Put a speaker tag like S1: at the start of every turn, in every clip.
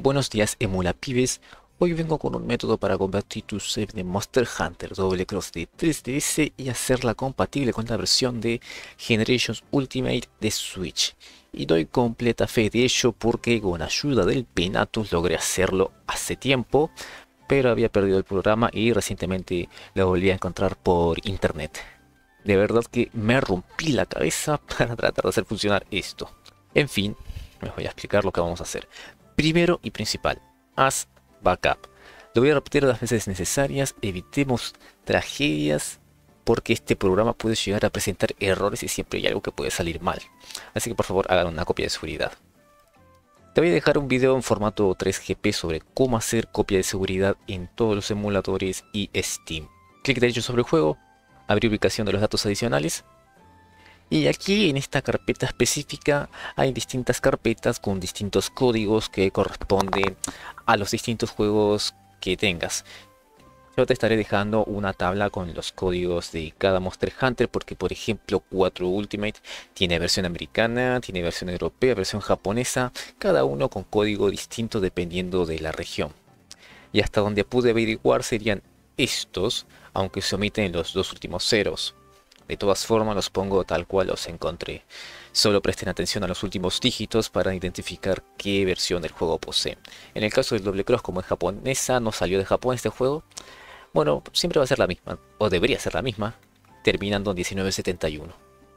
S1: Buenos días, emulapibes. Hoy vengo con un método para convertir tu save de Monster Hunter Double Cross de 3DS y hacerla compatible con la versión de Generations Ultimate de Switch. Y doy completa fe de ello porque con ayuda del Penatus logré hacerlo hace tiempo, pero había perdido el programa y recientemente lo volví a encontrar por internet. De verdad que me rompí la cabeza para tratar de hacer funcionar esto. En fin, les voy a explicar lo que vamos a hacer. Primero y principal, haz backup. Lo voy a repetir las veces necesarias, evitemos tragedias porque este programa puede llegar a presentar errores y siempre hay algo que puede salir mal. Así que por favor hagan una copia de seguridad. Te voy a dejar un video en formato 3GP sobre cómo hacer copia de seguridad en todos los emuladores y Steam. Clic derecho sobre el juego, abrir ubicación de los datos adicionales. Y aquí en esta carpeta específica hay distintas carpetas con distintos códigos que corresponden a los distintos juegos que tengas. Yo te estaré dejando una tabla con los códigos de cada Monster Hunter porque por ejemplo 4 Ultimate tiene versión americana, tiene versión europea, versión japonesa, cada uno con código distinto dependiendo de la región. Y hasta donde pude averiguar serían estos, aunque se omiten los dos últimos ceros. De todas formas los pongo tal cual los encontré. Solo presten atención a los últimos dígitos para identificar qué versión del juego posee. En el caso del Double Cross, como es japonesa, no salió de Japón este juego. Bueno, siempre va a ser la misma, o debería ser la misma, terminando en 1971.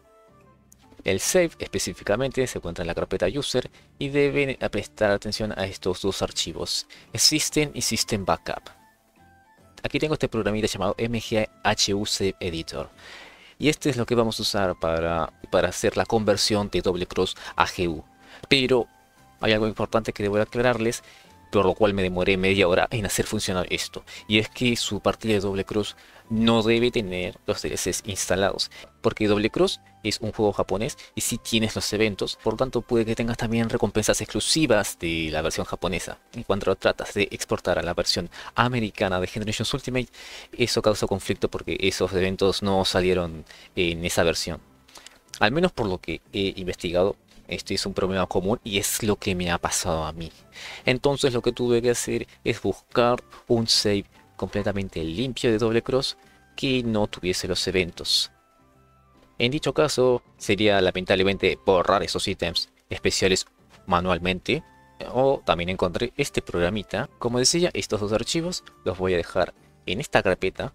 S1: El save específicamente se encuentra en la carpeta user y deben prestar atención a estos dos archivos, System y System Backup. Aquí tengo este programita llamado MGHU Save Editor. Y este es lo que vamos a usar para hacer la conversión de Double Cross a GU. Pero hay algo importante que debo aclararles, por lo cual me demoré media hora en hacer funcionar esto. Y es que su partida de Double Cross no debe tener los DLCs instalados. Porque Double Cross es un juego japonés y si tienes los eventos, por lo tanto puede que tengas también recompensas exclusivas de la versión japonesa. Y cuando tratas de exportar a la versión americana de Generations Ultimate, eso causa conflicto porque esos eventos no salieron en esa versión. Al menos por lo que he investigado, este es un problema común y es lo que me ha pasado a mí. Entonces lo que tuve que hacer es buscar un save completamente limpio de Double Cross que no tuviese los eventos. En dicho caso, sería lamentablemente borrar esos ítems especiales manualmente. O también encontré este programita. Como decía, estos dos archivos los voy a dejar en esta carpeta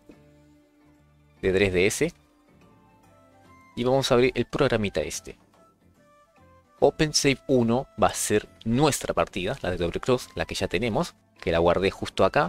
S1: de 3DS. Y vamos a abrir el programita este. OpenSave 1 va a ser nuestra partida, la de Double Cross, la que ya tenemos, que la guardé justo acá.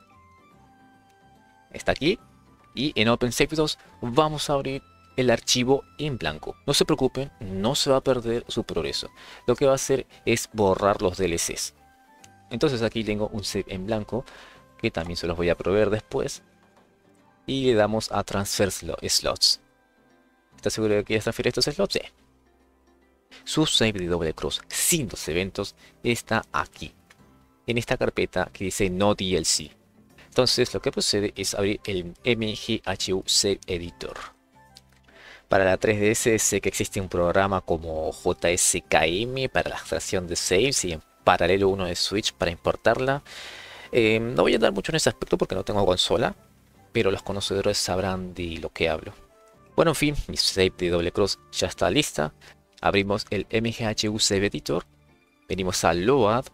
S1: Está aquí. Y en OpenSave 2 vamos a abrir el archivo en blanco. No se preocupen, no se va a perder su progreso. Lo que va a hacer es borrar los DLCs. Entonces aquí tengo un save en blanco, que también se los voy a proveer después. Y le damos a Transfer Slots. ¿Estás seguro de que quieres transferir estos slots? Sí. Su save de Double Cross sin los eventos está aquí, en esta carpeta que dice No DLC. Entonces lo que procede es abrir el MGHU Save Editor. Para la 3DS sé que existe un programa como JSKM para la extracción de saves y en paralelo uno de Switch para importarla. No voy a dar mucho en ese aspecto porque no tengo consola, pero los conocedores sabrán de lo que hablo. Bueno, en fin, mi save de Double Cross ya está lista. Abrimos el MGHU Save Editor, venimos a Load,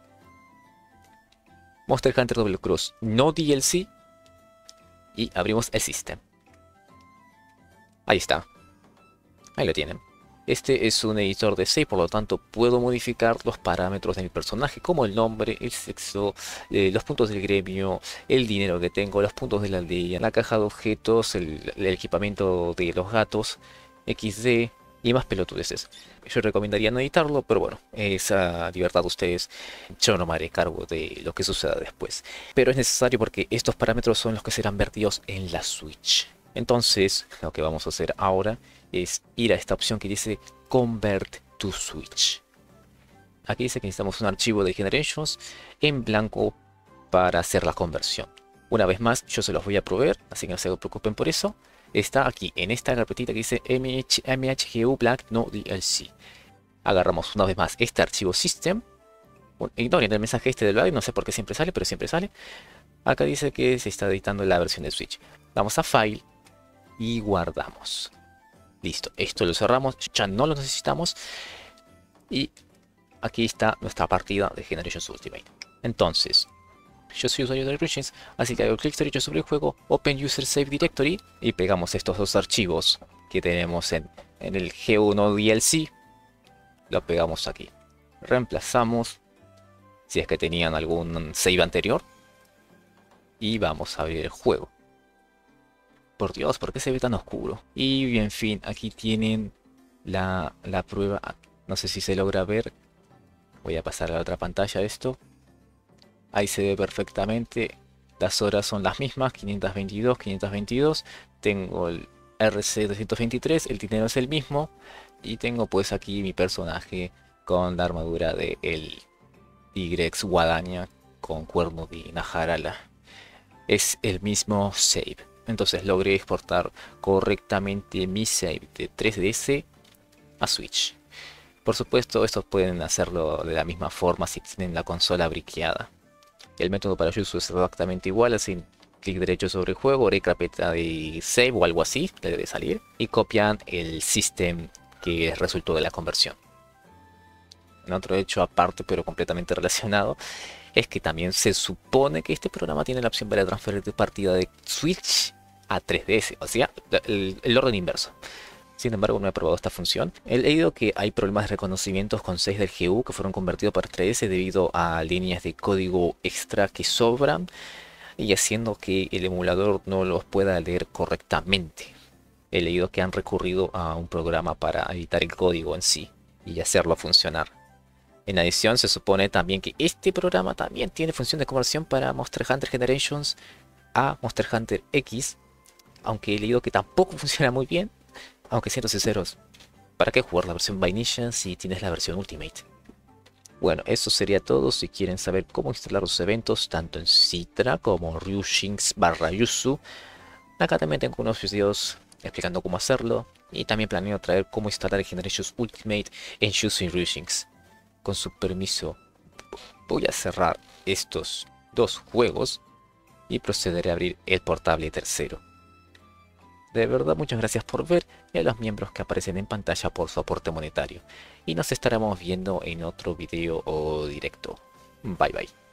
S1: Monster Hunter Double Cross No DLC y abrimos el System. Ahí está, ahí lo tienen. Este es un editor de save, por lo tanto puedo modificar los parámetros de mi personaje como el nombre, el sexo, los puntos del gremio, el dinero que tengo, los puntos de la aldea, la caja de objetos, el equipamiento de los gatos, XD y más pelotudeces. Yo recomendaría no editarlo, pero bueno, esa libertad de ustedes, yo no me haré cargo de lo que suceda después. Pero es necesario porque estos parámetros son los que serán vertidos en la Switch. Entonces, lo que vamos a hacer ahora es ir a esta opción que dice Convert to Switch. Aquí dice que necesitamos un archivo de Generations en blanco para hacer la conversión. Una vez más, yo se los voy a proveer, así que no se preocupen por eso. Está aquí, en esta carpetita que dice MHGU Black No DLC. Agarramos una vez más este archivo System Ignoren el mensaje este del live, no sé por qué siempre sale, pero siempre sale. Acá dice que se está editando la versión de Switch. Vamos a File y guardamos. Listo, esto lo cerramos, ya no lo necesitamos. Y aquí está nuestra partida de Generations Ultimate. Entonces, yo soy usuario de Origins, así que hago clic derecho sobre el juego, Open User Save Directory y pegamos estos dos archivos que tenemos en el G1 DLC. Lo pegamos aquí. Reemplazamos, si es que tenían algún save anterior. Y vamos a abrir el juego. Por Dios, ¿por qué se ve tan oscuro? Y en fin, aquí tienen la prueba. No sé si se logra ver. Voy a pasar a la otra pantalla esto. Ahí se ve perfectamente. Las horas son las mismas, 522, 522. Tengo el RC223, el dinero es el mismo. Y tengo pues aquí mi personaje con la armadura de el Tigrex Guadaña con cuerno de Najarala. Es el mismo save. Entonces logré exportar correctamente mi save de 3DS a Switch. Por supuesto, estos pueden hacerlo de la misma forma si tienen la consola briqueada. El método para Yuzu es exactamente igual, así clic derecho sobre el juego, haré carpeta de save o algo así, le debe salir, y copian el system que resultó de la conversión. En otro hecho aparte, pero completamente relacionado, es que también se supone que este programa tiene la opción para transferir de partida de Switch a 3DS, o sea, el orden inverso. Sin embargo, no he probado esta función. He leído que hay problemas de reconocimientos con 6 del GU que fueron convertidos para 3DS debido a líneas de código extra que sobran y haciendo que el emulador no los pueda leer correctamente. He leído que han recurrido a un programa para editar el código en sí y hacerlo funcionar. En adición, se supone también que este programa también tiene función de conversión para Monster Hunter Generations a Monster Hunter X, aunque he leído que tampoco funciona muy bien. Aunque siendo sinceros, ¿para qué jugar la versión Vainilla si tienes la versión Ultimate? Bueno, eso sería todo. Si quieren saber cómo instalar los eventos, tanto en Citra como Ryushinx/Yuzu, acá también tengo unos videos explicando cómo hacerlo. Y también planeo traer cómo instalar el Generations Ultimate en Yuzu y Ryushinx. Con su permiso, voy a cerrar estos dos juegos y procederé a abrir el portable tercero. De verdad, muchas gracias por ver y a los miembros que aparecen en pantalla por su aporte monetario. Y nos estaremos viendo en otro video o directo. Bye bye.